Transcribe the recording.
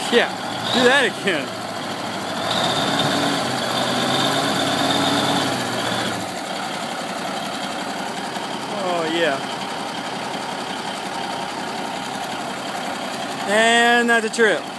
Yeah, do that again. Oh yeah. And that's a trip.